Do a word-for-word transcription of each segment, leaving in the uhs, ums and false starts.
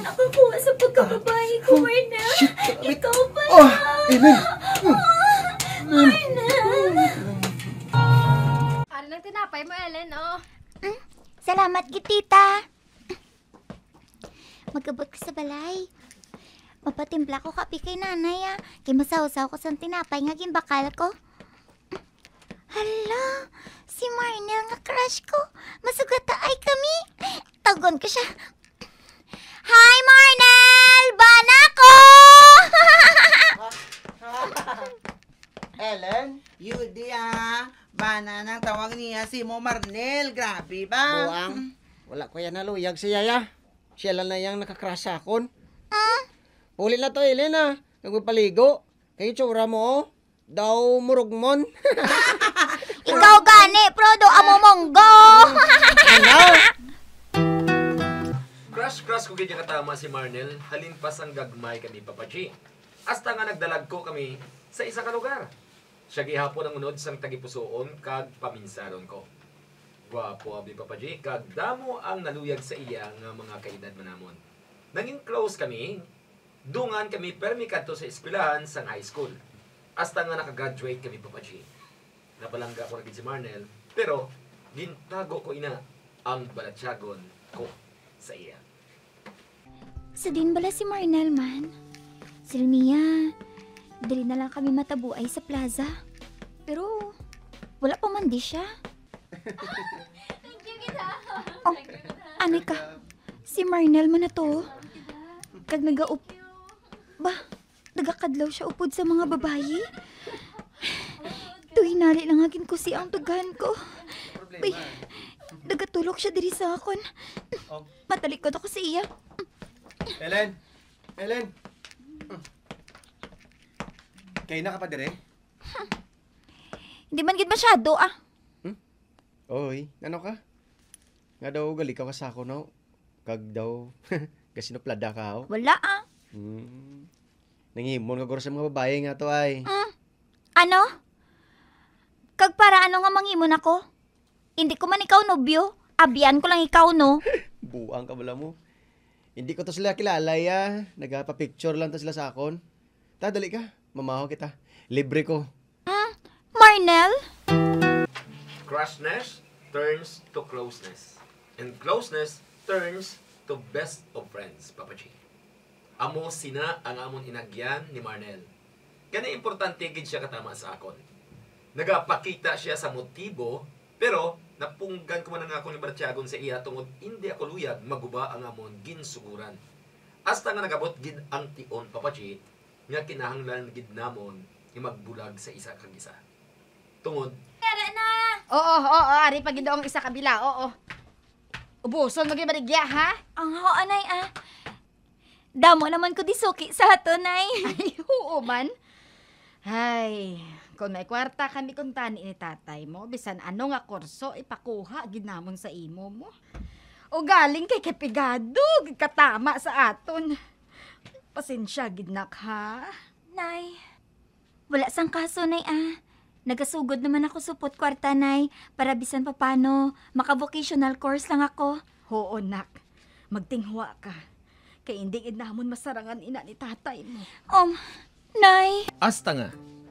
nakakuha sa pagkababae ko, Marnel. Ikaw pala. Oh, Ellen. Marnel. Ano nang tinapay mo, Ellen, oh? Mm, salamat, kitita. Magabot ka sa balay. Mapatimpla ko kapi kay nanay, ah. Kay masaw-saw ko sa tinapay nga ginbakal ko. Hala, si Marnel nga crush ko. Masugata ay kami. Tagon ko siya. Hi, Marnel! Bana ko! Ellen, Yudi ah. Bana nang tawag niya si mo Marnel. Grabe ba? Buang, wala ko yan naluyag si Yaya. Siya lang na yung nakakrush sa akon. Ah? Huli na to, Ellen, ah. Nagpapaligo. Kayo tsura mo, oh. Daw murugmon. Ikaw gani, Prodo, amo monggo! Ano? Crush-crush ko ganyan katama si Marnel, halin pas ang gagmay kami papachi. Hasta nga nagdalag ko kami sa isa ka lugar. Siya gihapon ang unod sang tagipusoon kag paminsaron ko. Gwapo abi papachi, kag damo ang naluyag sa iya nga mga kaedad manamon. Naging close kami, dungan kami permi kadto sa eskwelahan sang high school. Hasta nga nakagraduate kami papachi. Napalangga ko na gid si Marnel, pero gintago ko ina ang balatyagon ko sa iya. Sa din bala si Marnel man. Sila niya, dali na lang kami matabuay sa plaza. Pero, wala pa man di siya. Thank you, kita. Oh, ano ka? Si Marnel man na to. Kag nagaup... Ba, nagakadlaw siya upod sa mga babayi. Tuwi nali lang agin ko si ang tugan ko. Uy, nagatulog siya diri sa akon. Matalikod ako sa iya. Ellen! Ellen! Kayo na ka pa dire? Hindi man gid masyado ah. Hmm? Oy, ano ka? Nga daw gali ka sa ako, no? Kag daw, kasinoplada ka, oh. Wala ah. Hmm. Nangimon ka guro sa mga babae nga to ay. Mm. Ano? Kag para ano nga mangimon ako? Hindi ko man ikaw nobyo. Abian ko lang ikaw, no? Buang ka bala mo. Hindi ko to sila kilala, ya. Nagpa-picture lang to sila sa akon. Ta, dali ka. Mamaho kita. Libre ko. Mm. Marnel? Crushness turns to closeness. And closeness turns to best of friends, Papachi. Amo sina ang amon inagyan ni Marnel. Kaya importante gid siya katama sa akon. Nagapakita siya sa motibo, pero napunggan ko man nga ako ni Bartiagon sa iya tungod hindi ako luyag maguba ang amon ginsuguran. Hasta nga nagabot gid ang tion, Papachi, nga kinahanglan gid namon nga magbulag sa isa kag isa. Tungod Kaya na! Oo, oo, oo. Ari pag ang isa kabila, oo. Ubuson mo baligya, ha? Ang ho, anay ah. Damo naman ko disuki sa ato, nay. Ay, oo man. Ay, kung may kwarta kami kung tani ni tatay mo, bisan ano nga kurso, ipakuha, ginamon sa imo mo. O galing kay kapigado, katama sa aton. Pasensya, gidnak, ha? Nay, wala sang kaso, nay ah. Nagasugod naman ako supot kwarta, nay, para bisan papano, maka-vocational course lang ako. Oo, nak. Magtinghwa ka. Kay hindi inamon masarangan ina ni tatay mo. Um, nay. Hasta nga.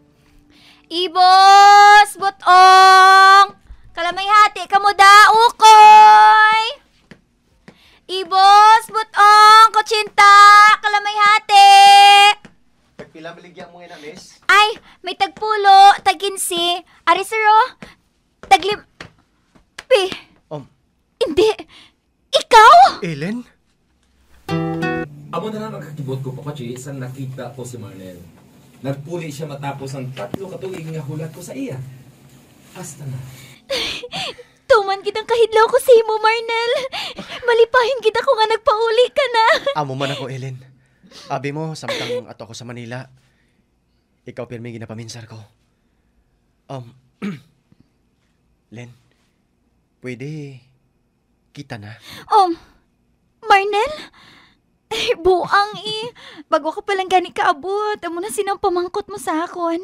Ibos! Butong! Kalamay hati ka mo da, ukoy! Ibos! Butong! Kutsinta! Kalamay hati! Pagpila baligyan mo nga na, miss? Ay, may tagpulo, taginsi, arisero, taglim... Pi, Om. hindi, ikaw? Ellen? Amo na lang ang kakibot ko, Papachi, isang nakita ko si Marnel. Nagpuli siya matapos ang tatlo katuig nga hulat ko sa iya. Hasta na. Tuman kitang kahidlaw ko sa imo, Marnel. Malipahin kita ko nga nagpauli ka na. Amo man ako, Ellen. Abi mo, samtang ato ako sa Manila. Ikaw pirmi ginapaminsar ko. Um, Len, pwede kita na. Um, Marnel? Ay, buang eh. Bago ka palang gani kaabot, amo na sinang pamangkot mo sa akon.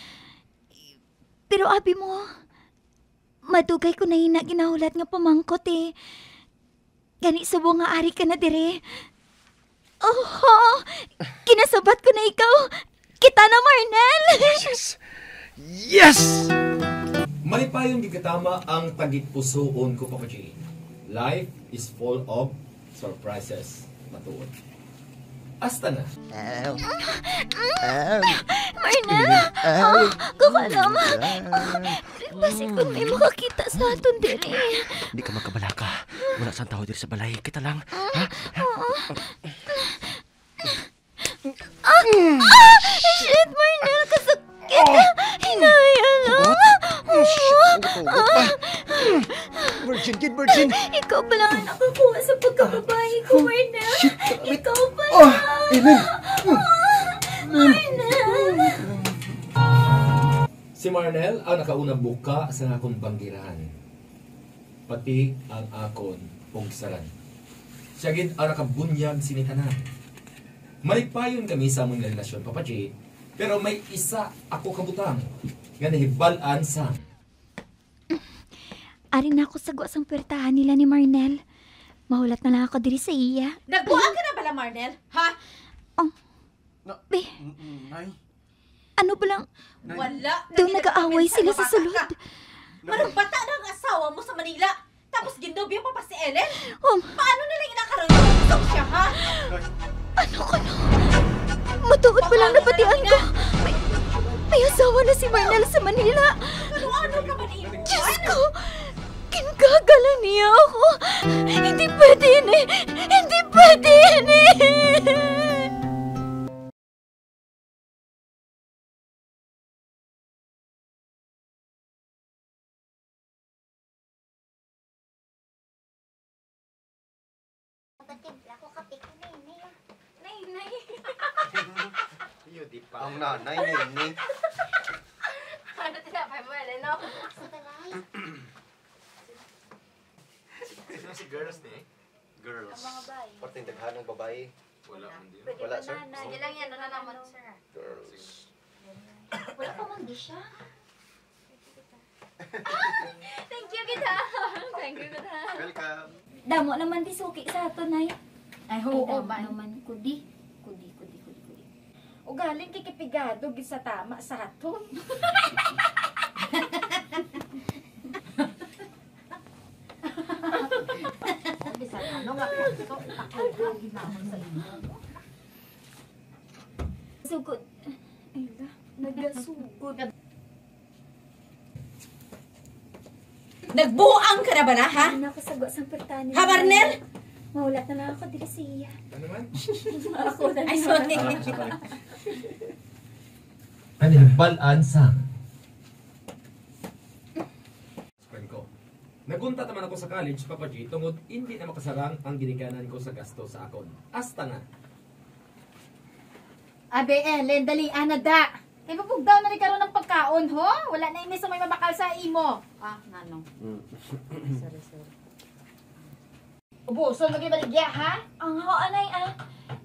Pero abi mo, madugay ko na yun na ginahulat nga pamangkot eh. Gani subo nga ari ka na dire. Oh, kinasabat ko na ikaw. Kita na, Marnel. Yes! Yes! Malipayon gikatama ang tagitpusoon ko, Papa G. Life is full of surprises. Matuod. Hasta na. Marnel, oh, kakalam. Basi kung may makakita sa aton diri. Hindi ka magkabalaka. Wala saan tao diri sa balay. Kita lang. Ha? Ah, ah, shit, Marnel, kasakit. Hinaya lang. Virgin, kid, virgin. Ikaw pala ang nakakuha sa pagkababae ko, Marnel. Ikaw pala. Oh, amen. Marnel. Si Marnel ang nakaunang buka sa akong banggirahan. Pati ang akon pugsaran. Siya gid ang nakabunyag sinitanan. Malipayon kami sa among relasyon, Papa J. Pero may isa ako kabutang. Nga nahibalan sa... Ari na ako sa guwasang puwertahan nila ni Marnel. Mahulat na lang ako diri sa iya. Nagbuang ka na bala, Marnel? Ha? Be, Nay. ano ba lang? Wala. Daw nag-aaway sila sa sulod. Marang bata na ang asawa mo sa Manila. Tapos ginobyo pa pa si Ellen? Um, Paano nila inakaroon yung gusto siya, ha? ano ka na? Matuod pa lang napatian ko. May, may asawa na si Marnel sa Manila. Ano-ano ka ba ni Diyos ko! Kinggagalan niya ako. Hindi pwede yun eh. Hindi pwede yun eh. Ang nanay, nini. Ano tinapay mo, Ellen, no? Sino si girls ni? Girls. Parting daghan ng babae. Wala man din. Wala, sir. Sige lang yan, ano naman, sir? Girls. Wala pa man di siya. Thank you, kita. Thank you, kita. Welcome. Damo naman di suki sa ato, Nay. Ay, Ay, oo, damo man. naman. Kudi. Kudi, kudi, kudi, kudi. O galing kikipigado, gisa tama sa aton. Bisan ano nga ito, ipakagod ginamon sa inyo. Sugod. Ay, la. Nagasugod. Nagbuang ka na ba na, ha? Ano ako sa guwasang puwertahan nila. Ha, Marnel? Mahulat na lang ako diri sa iya. Ano man? Ako na Ay, sorry. Ano nahibalan sa... Friend ko. Nagunta naman ako sa college, Papa G, tungod hindi na makasarang ang ginikanan ko sa gasto sa akon. Hasta na. Abe, Ellen, dali, ana da. Kaya mapugdaw na rin karoon ng pagkaon, ho? Wala na inis may mabakal sa imo. Ah, nanong. sorry, sorry. Ubuso, lagi baligya, ha? Ang ho, anay, ah.